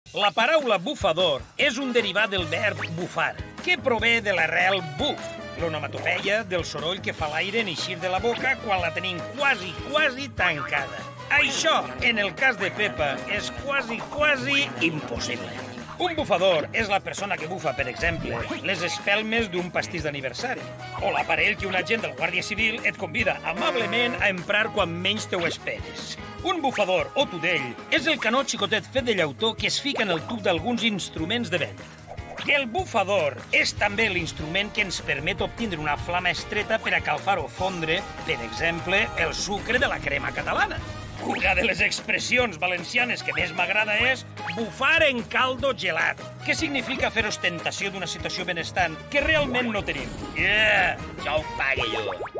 La paraula bufador és un derivat del verb bufar, que prové de l'arrel buf, l'onomatopeia del soroll que fa l'aire en eixir de la boca quan la tenim quasi tancada. Això, en el cas de Pepa, és quasi impossible. Un bufador és la persona que bufa, per exemple, les espelmes d'un pastís d'aniversari, o l'aparell que un agent del Guàrdia Civil et convida amablement a emprar quan menys te ho esperes. Un bufador o tudell és el canó xicotet fet de llautó que es fica en el tub d'alguns instruments de vent. El bufador és també l'instrument que ens permet obtindre una flama estreta per a calfar o fondre, per exemple, el sucre de la crema catalana. Una de les expressions valencianes que més m'agrada és bufar en caldo gelat, que significa fer ostentació d'una situació benestant que realment no tenim. Ja ho pague jo.